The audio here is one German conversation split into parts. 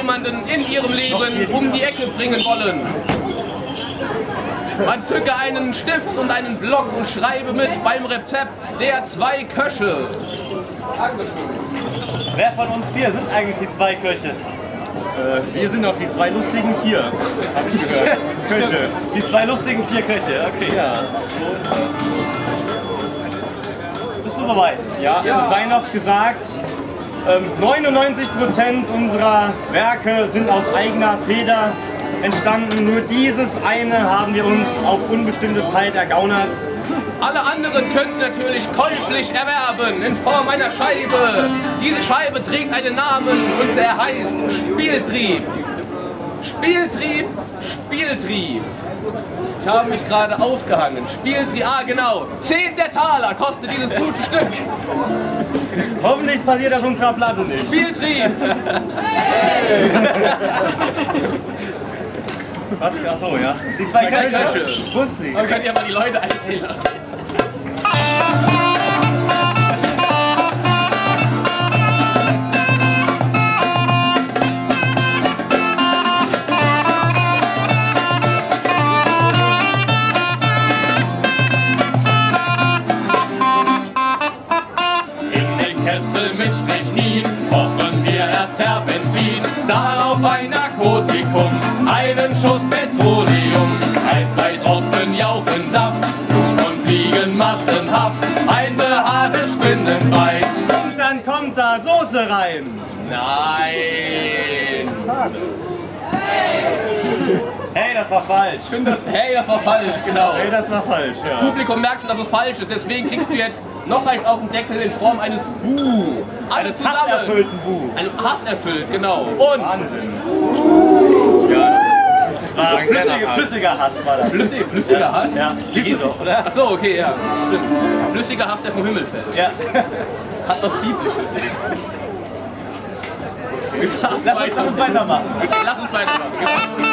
jemanden in ihrem Leben um die Ecke bringen wollen. Man zücke einen Stift und einen Block und schreibe mit beim Rezept der 2 Köche. Wer von uns 4 sind eigentlich die 2 Köche? Wir sind auch die 2 lustigen 4, habe ich gehört. Köche. Die 2 lustigen 4 Köche, okay. Ja. Bist du soweit? Ja, es sei noch gesagt, 99% unserer Werke sind aus eigener Feder entstanden. Nur dieses eine haben wir uns auf unbestimmte Zeit ergaunert. Alle anderen könnten natürlich käuflich erwerben in Form einer Scheibe. Diese Scheibe trägt einen Namen und er heißt Spieltrieb. Spieltrieb, Spieltrieb. Ich habe mich gerade aufgehangen. Spieltrieb, ah genau. 10 der Taler kostet dieses gute Stück. Hoffentlich passiert das unserer Platte nicht. Spieltrieb. Was? Achso, ja. Die 2 Köche. Köche. Wusste ich. Man könnte ja mal die Leute einziehen lassen. Mit Strychnin kochen wir erst Terpentin, darauf ein Narkotikum, einen Schuss Petroleum, 1, 2 Tropfen Jauchensaft, Blut von Fliegen massenhaft, ein behaartes Spinnenbein. Und dann kommt da Soße rein. Nein! Hey, das war falsch. Ich finde das, hey, das war falsch, genau. Hey, das war falsch, ja. Das Publikum merkt schon, dass es falsch ist, deswegen kriegst du jetzt noch eins auf den Deckel in Form eines Buh. Alles zusammen. Hasserfüllten Buh. Ein Hass erfüllt, genau. Und Wahnsinn. Ja, das war flüssiger Hass war das. flüssiger Hass? Ja, siehst du doch, oder? Achso, okay, ja, stimmt. Flüssiger Hass, der vom Himmel fällt. Ja. Hat was Biblisches. Lass uns weitermachen. Lass uns weitermachen.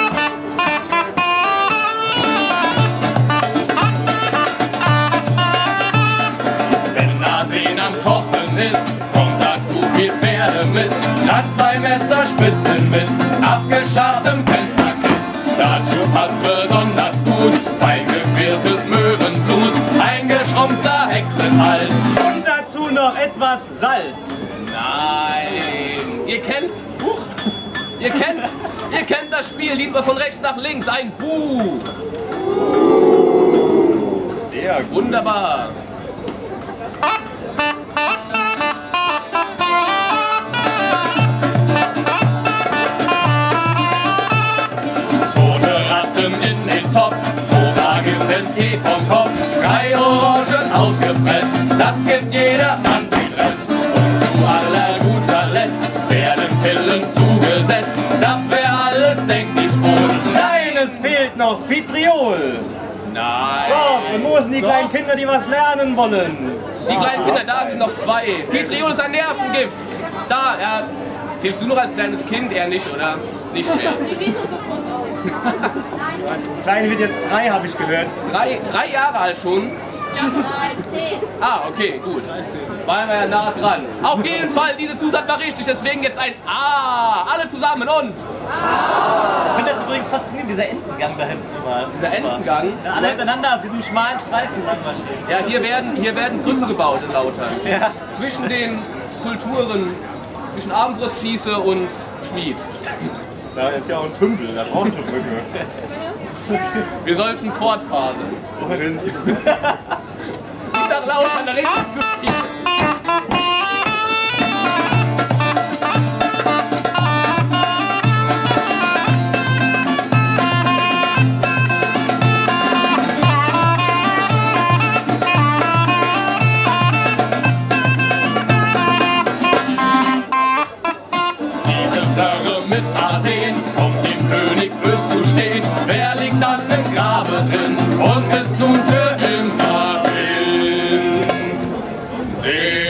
Wenn Arsen am Kochen ist, kommt da zu viel Pferdemist. Dann 2 Messerspitzen mit abgescharrtem Fensterkitt. Dazu passt besonders gut fein gequirltes Möwenblut, ein geschrumpfter Hexenhals. Und dazu noch etwas Salz. Nein! Ihr kennt das Spiel, diesmal von rechts nach links, ein Buh! Sehr gut. Wunderbar! Tote Ratten in den Topf, Cobra gibt es je vom Kopf, 3 Orangen ausgepresst, das gibt jeder an den Rest. Und zu aller guter Letzt werden Pillen zugesetzt, das wäre alles, denk ich wohl. Nein, es fehlt noch Vitriol. Nein! Doch, und wo sind die kleinen Kinder, die was lernen wollen? Die kleinen Kinder, da sind noch 2. Vitriol ist ein Nervengift. Da, ja. Zählst du noch als kleines Kind? Eher nicht, oder? Nicht mehr. Der Kleine wird jetzt 3, habe ich gehört. 3 Jahre alt schon? Ja, 13. Ah, okay, gut. Waren wir ja nah dran. Auf jeden Fall, diese Zusatz war richtig, deswegen jetzt ein A. Alle zusammen und? Ich finde das übrigens faszinierend, dieser Entengang da hinten immer. Dieser Entengang? Ja, alle hintereinander auf diesem schmalen Streifen lang marschieren. Ja, hier werden Brücken gebaut in Lautern. Ja. Zwischen den Kulturen, zwischen Armbrustschieße und Schmied. Da ist ja auch ein Tümpel, da brauchst du eine Brücke. Wir sollten fortfahren. Wohin? Nach Lautern, da regnet es zu viel. Mit Arsen kommt dem König bös zu stehen. Wer liegt dann im Grabe drin und ist nun für immer hin?